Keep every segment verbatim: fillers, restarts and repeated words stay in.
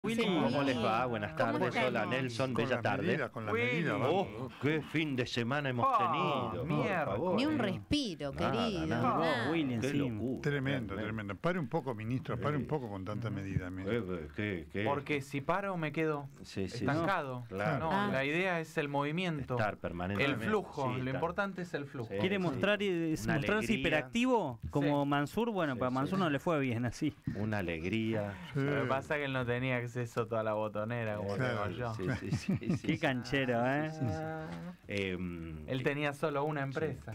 Willy, Sí. ¿cómo les va? Buenas tardes. estamos? Hola Nelson, Con bella las tarde. medidas, con las Willy. medidas, Oh, vamos. qué fin de semana hemos Oh, tenido. mierda. Por favor. Ni un respiro, Nada, querido. nada. nada. Willy Qué encima. locura. Tremendo, realmente. tremendo. Pare un poco, ministro, pare Sí. un poco con tanta medida. mire. Eh, qué- qué- Porque si paro me quedo Sí, sí, estancado. sí. Claro. No, Ah. la idea es el movimiento, Estar permanentemente. el flujo. Sí, Lo estar- importante es el flujo. Sí. ¿Quiere Sí. mostrar y Una mostrarse alegría. hiperactivo como Sí. Mansur? Bueno, Sí, para sí. Mansur no le fue bien así. Una alegría. Sí. Lo que pasa es que él no tenía acceso a toda la botonera como Claro. tengo yo. Sí, sí, sí, sí, Qué sí. canchero, ¿eh? Eh, Él tenía solo una empresa.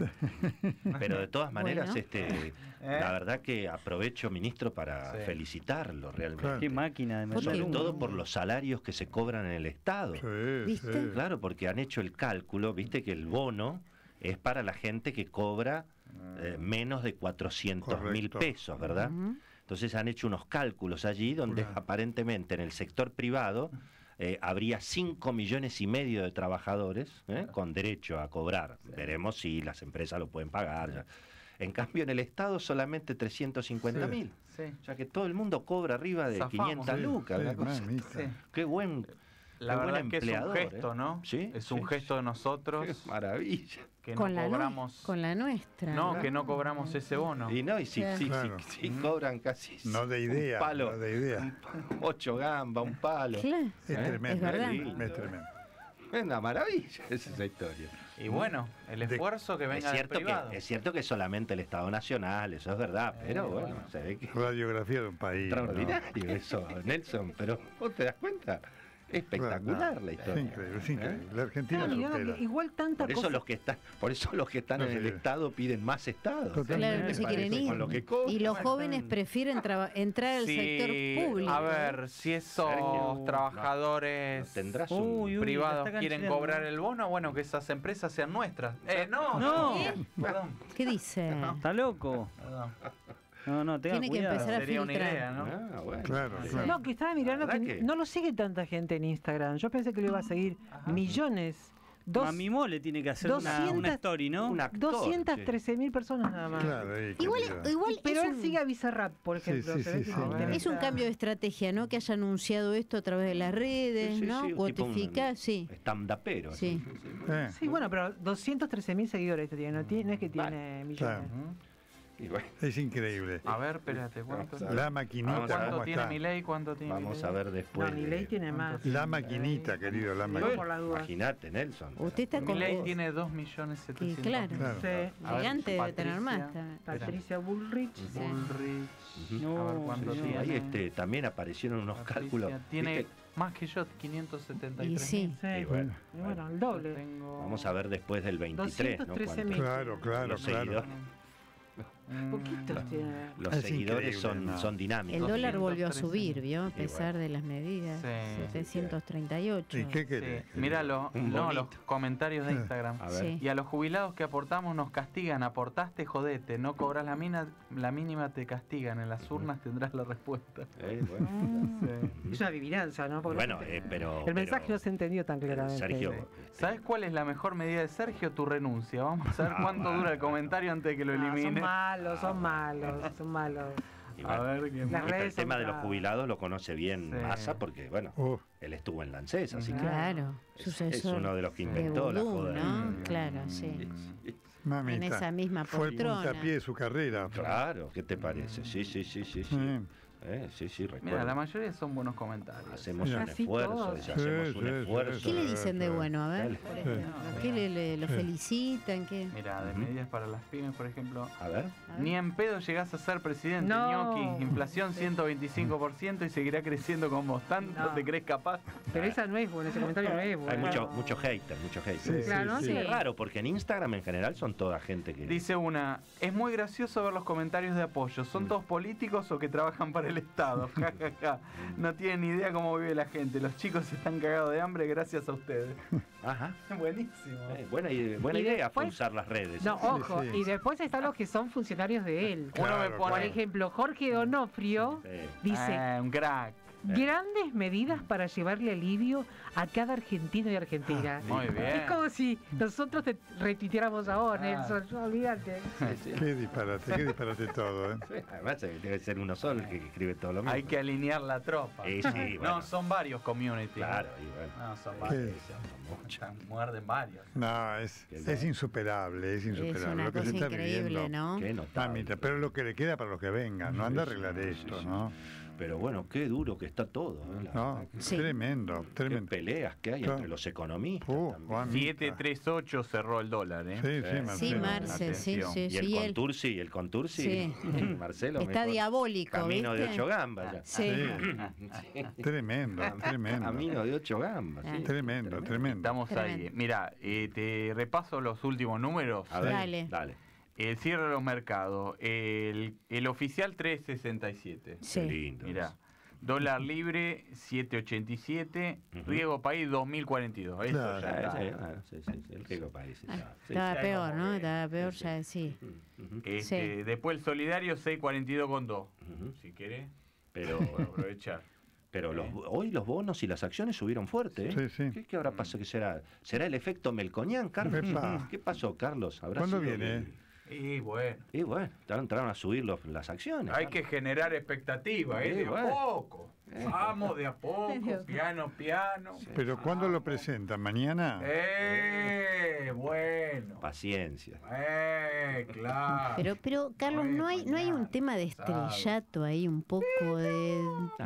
Pero de todas maneras, Bueno. este, ¿Eh? la verdad que aprovecho, ministro, para Sí. felicitarlo realmente. Claro. Qué máquina de ¿Por meter qué? Sobre humo. todo por los salarios que se cobran en el Estado. Sí, ¿Viste? sí. Claro, porque han hecho el cálculo, viste que el bono es para la gente que cobra eh, menos de cuatrocientos mil Correcto. pesos, ¿verdad? Ujú. Entonces han hecho unos cálculos allí donde Claro. aparentemente en el sector privado eh, habría cinco millones y medio de trabajadores ¿eh? con derecho a cobrar. Veremos si las empresas lo pueden pagar. ya. En cambio, en el Estado solamente trescientos cincuenta mil. Sí. O sea que todo el mundo cobra arriba de Zafamos. quinientas Sí, lucas. sí, una cosa. mamita. Sí. Qué buen, La qué buen verdad que es un empleador, gesto, ¿eh? ¿no? Sí, Es sí, un gesto de Qué nosotros maravilla. que Con, no la nue- cobramos. con la nuestra. No, que no cobramos ese bono. Y no, y si, Claro. si, si- Claro. si cobran casi No de idea, un palo, no de idea. ocho gambas, un palo. Claro. Es ¿Eh? tremendo. Es verdad. lindo. Es tremendo. Es una maravilla esa, esa historia. Y bueno, el De- esfuerzo que Es venga del cierto, privado. que, es cierto que solamente el Estado Nacional, eso es verdad, pero Eh, bueno, bueno. se ve que es Radiografía de un país. extraordinario eso, Nelson, pero ¿vos te das cuenta? Espectacular Claro, la Es historia. increíble, es ¿Eh? increíble. La Argentina Claro, es y ahora supera. que igual tanta Por eso cosa. los que están, por eso los que están No en el sé. Estado piden más Estado. Totalmente. Claro, no Me se parece, quieren ir. con lo que cobran. Y los jóvenes prefieren traba- entrar al Sí, sector público. A ver, si esos Sergio, trabajadores No tendrás un... Uy, uy, privados la está quieren canchereando. cobrar el bono, bueno, que esas empresas sean nuestras. Eh, no, No. ¿Qué? Perdón. ¿Qué dice? ¿Está loco? perdón. No, no, tenga Tiene que cuidado. empezar a Sería una filtrar. idea, ¿no? Ah, bueno. Claro, Sí. claro. No, que estaba mirando La que, verdad que- no lo sigue tanta gente en Instagram. Yo pensé que lo iba a seguir millones. Dos, Mamimo le tiene que hacer una, doscientas una story, ¿no? Un actor, doscientas che. trece mil personas nada más. Claro, ahí, Igual, querida. igual Pero es, él un, sigue a Bizarrap, por Sí, ejemplo. sí, se ve sí, que sí. le interesa. es un cambio de estrategia, ¿no? Que haya anunciado esto a través de las redes, Sí, sí, ¿no? sí, un tipo, un Cuotificar, sí. stand-upero. Sí. Eh, Sí, bueno, pero doscientos trece mil seguidores este tiene, no, tiene, no es que tiene millones. claro. Ujú. Y bueno, Es increíble. A ver, espérate, ¿cuánto, Vamos a ver. La maquinita, Vamos a ver. ¿cómo ¿cuánto tiene está? Milei? ¿Cuánto tiene vamos Milei? a ver después. No, mi ley tiene más. La maquinita, querido, la Digo maquinita. por las dudas. Imagínate, Nelson. Usted está con... Milei tiene dos millones Y setecientos claro, Claro. Sí. A ver, gigante debe tener Patricia. más también. Patricia Bullrich. Sí. Bullrich. No, a ver cuánto señor. tiene. Ahí este, también aparecieron unos Patricia cálculos. Tiene ¿viste? más que yo, quinientos setenta y Y tres. sí. Sí. Y bueno, Y bueno, el doble. Tengo... vamos a ver después del veintitrés, ¿no? doscientos trece Cuánto- mil. Claro, claro, los claro. seguidores, Mm, Poquitos tiene. los Es seguidores increíble, son, no. son dinámicos. El dólar doscientos volvió a trece. subir, ¿vio? A Y pesar bueno. de las medidas. Sí. setecientos treinta y ocho. ¿Y qué Sí, querés? mira lo- Un no, bonito. los comentarios de Instagram. A ver. Sí. Y a los jubilados que aportamos nos castigan. Aportaste, jodete. No cobras la, mina, la mínima, te castigan. En las urnas tendrás la respuesta. Eh, bueno. Sí. Es una adivinanza, ¿no? Porque Bueno, la gente- eh, pero. el mensaje pero, no se entendió tan claramente. Sergio, ¿Sabes cuál es la mejor medida de Sergio? Tu renuncia. Vamos a ver Ah, cuánto bueno. dura el comentario antes de que lo Ah, son elimine. malos, son malos, son malos. y A bueno, ver qué Las más. el redes son tema de los bravas. jubilados lo conoce bien Sí. Massa porque, bueno, Uf, él estuvo en la ANSES, así que Claro, es, es sucesor uno de los que de inventó la Vudú, joda. ¿no? Mm. Claro, sí. Sí. mamita. En esa misma Fue el poltrona. puntapié de su carrera. Claro, ¿qué te parece? Sí, sí, sí, sí, sí. Mm. Eh, sí, sí, recuerdo. Mira, la mayoría son buenos comentarios. Hacemos Mira. un Casi esfuerzo, todos. dice, hacemos Sí, un sí, esfuerzo. ¿Qué le dicen de bueno? A ver, Dale. por ejemplo. ¿Qué le, le- lo Sí. felicitan? ¿Qué? Mira, de Ujú. medidas para las pymes, por ejemplo. A ver. A ver. Ni en pedo llegás a ser presidente, No. ñoqui. Inflación ciento veinticinco por ciento y seguirá creciendo con vos. ¿Tanto No. te crees capaz? Pero esa no es buena, ese comentario no es bueno. Hay mucho, mucho hater, mucho hater. Sí, Claro, sí, sí. sí. Es raro, porque en Instagram en general son toda gente que... Dice una, es muy gracioso ver los comentarios de apoyo. ¿Son Mm. todos políticos o que trabajan para el Estado? Ja, ja, ja. No tienen ni idea cómo vive la gente. Los chicos están cagados de hambre gracias a ustedes. Ajá. Buenísimo. Eh, buena ide- buena Y idea después- usar las redes. No, ojo, sí. y después están los que son funcionarios de él. Claro, Uno me pone, Por ejemplo, Jorge Donofrio Sí. dice, "Ah, un crack. grandes medidas para llevarle alivio a cada argentino y argentina. Muy bien. Es como si nosotros te retuiteáramos ahora, Nelson, no, olvídate. Qué disparate, qué disparate todo, ¿eh? Además, eh, debe ser uno solo el que escribe todo lo mismo. Hay que alinear la tropa. Eh, sí, bueno. No, son varios community. Claro, y bueno. No, son varios. ¿Qué? Son muchos, muerden varios. No, es, Qué es loco. insuperable, es Es insuperable. una lo que se cosa está increíble, viviendo. ¿no? Qué notable. Mamita, pero lo que le queda para los que vengan, no anda a arreglar Sí, sí, esto, sí. ¿no? Pero bueno, qué duro que está todo. ¿eh? La No, verdad que- Sí. tremendo, Qué tremendo. peleas que hay Claro. entre los economistas. Uh, también. mamita. siete tres ocho cerró el dólar, ¿eh? Sí, sí, Sí, Sí, Marcelo. Marce, sí, Atención. sí, Y el sí. él Contursi, y el Contursi, Sí. Marcelo. está mejor. diabólico, Camino de ¿viste? ocho gambas ya. Sí. Sí, tremendo, tremendo. Camino de ocho gambas. sí. Tremendo, tremendo. Estamos Tremendo. ahí. Mira, eh, te repaso los últimos números. A ver, Dale. dale. El cierre de los mercados. El, el oficial tres sesenta y siete. Qué Sí. lindo. Mira. Dólar libre siete ochenta y siete. Ujú. Riego país dos mil cuarenta y dos. Eso Claro. ya Ah, está. sí, ah, sí, sí, sí, el rico país. Ah, ya, sí, Estaba sí, peor, ¿no? sí. Estaba peor Sí, ya, sí. Ujú, Este, Sí. Después el solidario seis cuarenta y dos con dos. ujú. Si querés, Pero, aprovechar. pero los, hoy los bonos y las acciones subieron fuerte. ¿eh? Sí, sí. ¿Qué, qué habrá pasado? ¿Qué será? ¿Será el efecto Melconian, Carlos? Epa. ¿Qué pasó, Carlos? ¿Habrá ¿Cuándo sido viene? el- Y bueno, Y bueno, entraron, entraron a subir los- las acciones. hay Carlos. que generar expectativa, ¿eh? Sí, De a bueno. poco. Vamos de a poco, piano, piano. Pero ¿cuándo lo presentan? ¿Mañana? Eh, bueno. Paciencia. Eh, claro. Pero, pero Carlos, ¿no hay, no hay un tema de estrellato ahí, un poco de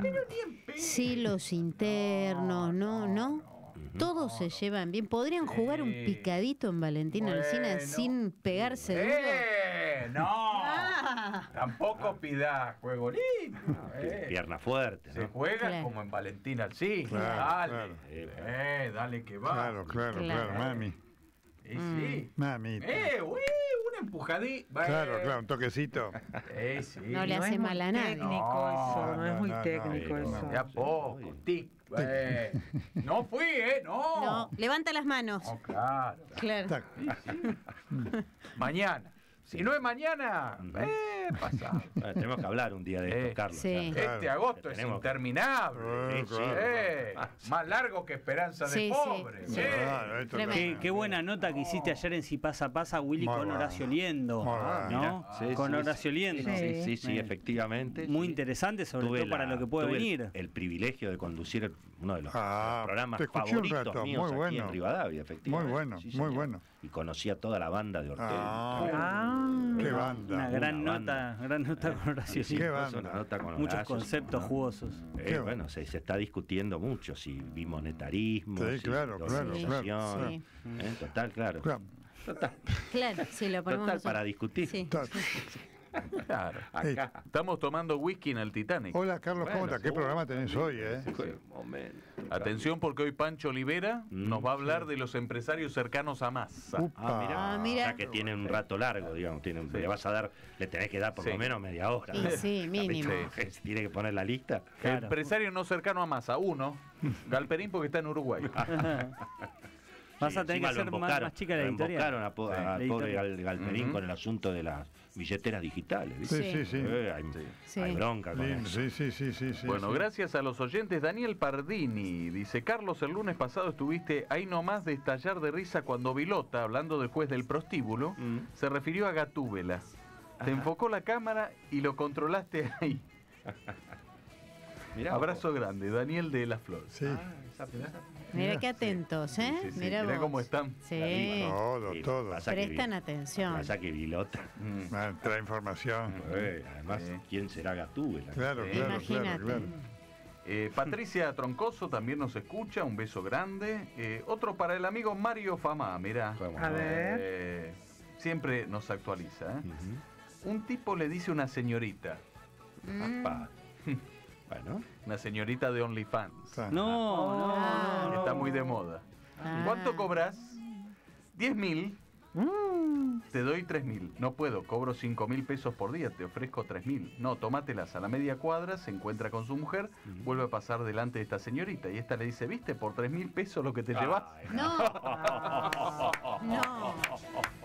celos internos, ¿no? ¿No? Todos se llevan bien. ¿Podrían jugar un Sí. picadito en Valentín Alsina Bueno. sin pegarse duro? ¡Eh! ¡No! Ah. Tampoco pidas juego limpio. eh. Pierna fuerte, Se ¿no? juega Claro. como en Valentín Alsina. Claro, dale. claro. Eh, dale que va. Claro, claro, Claro. claro, mami. Eh, sí. Mamita. Eh, uy, una empujadita. Claro, claro, un toquecito. Eh, sí. No le hace es mal muy a nadie. técnico No, eso, no, es no, muy no, no, técnico no, eso. De a poco, tic. Eh. No fui, ¿eh? No. No, levanta las manos. No, claro. Claro. Tac. Mañana. Si no es mañana, Ujú. eh, pasa. Bueno, tenemos que hablar un día de esto, Eh, Carlos. sí. ya. Este agosto es Tenemos- interminable. Eh, Sí, claro. Eh, más largo que esperanza de Sí, sí, pobre. sí. Eh. Claro, esto Tremendo. Qué, no- qué buena nota que hiciste ayer en Si Pasa Pasa, Willy, Muy con bueno. Horacio Liendo. Muy bueno. ¿No? Sí, con sí, Horacio sí. Liendo. Sí, sí, sí, Bien. efectivamente. Muy sí. interesante, sobre Tuve todo para la- lo que puede tuve el- venir. El, privilegio de conducir el- uno de los Ah, programas te escuché un favoritos rato, míos muy aquí bueno. en Rivadavia, efectivamente. Muy bueno, Sí, muy señor. bueno. Y conocí a toda la banda de Ortega. Ah, Ah, qué Una banda. gran Una nota, banda. gran nota con Horacio Sí, Qué Liendo. pues, banda. una nota con Muchos Horacio, conceptos ¿no? jugosos. Eh, Qué bueno, se, se está discutiendo mucho si bimonetarismo, Sí, si claro, claro, dolarización, claro, Sí. eh, total, claro. Claro. Total, Claro, sí, lo ponemos total nosotros. para discutir. Sí. Ta- Claro. Acá. Estamos tomando whisky en el Titanic. Hola Carlos, ¿cómo Bueno, estás? ¿Qué sí. programa tenés hoy, eh? Qué momento. Atención porque hoy Pancho Olivera Mm, nos va a hablar de los empresarios cercanos a Massa. Upa. Ah, mira, Ah, mira. O sea que tienen un rato largo, digamos, tienen, Sí. le vas a dar, le tenés que dar por Sí. lo menos media hora. Y sí, mínimo. Sí. Tiene que poner la lista. Claro. Empresario no cercano a Massa. Uno, Galperín porque está en Uruguay. Vas a Sí, tener que encima lo hacer más, embocaron- más chica la lo editorial. embocaron a, po- Sí, al la pobre editorial. Gal- Galperín Ujú. con el asunto de las billeteras digitales. ¿viste? Sí, sí, sí. Eh, hay, Sí. hay bronca con Lindo, eso. Sí, sí, sí, sí, sí. Bueno, sí. gracias a los oyentes. Daniel Pardini dice: Carlos, el lunes pasado estuviste ahí nomás de estallar de risa cuando Vilota, hablando del juez del prostíbulo, Mm. se refirió a Gatúbela. Te enfocó la cámara y lo controlaste ahí. Mirá, Abrazo grande, Daniel de las Flores. Sí. Mira qué atentos, ¿eh? Sí, sí, sí. Mira Mirá vos. cómo están. Sí. Todo, Sí, todo. pasa que Prestan vi- atención. Pasa que Vilota. Mm. Ah, trae información. eh, además, Sí. ¿quién será Gatúbela? Claro, Sí. claro, claro, Imagínate. claro. Eh, Patricia Troncoso también nos escucha, un beso grande. Eh, otro para el amigo Mario Famá, mirá. Cómo A no. ver. Eh, siempre nos actualiza. ¿eh? Ujú. Un tipo le dice a una señorita, Mm. Apa. Bueno, una señorita de OnlyFans. Está. No, no, Ah. no, no. Está muy de moda. Ah. ¿Cuánto cobras? diez mil. Mm. Te doy tres mil. No puedo, cobro cinco mil pesos por día, te ofrezco tres mil. No, tómatelas. A la media cuadra se encuentra con su mujer, Ujú. vuelve a pasar delante de esta señorita y esta le dice, ¿viste? Por tres mil pesos lo que te llevas. Ay, No. No.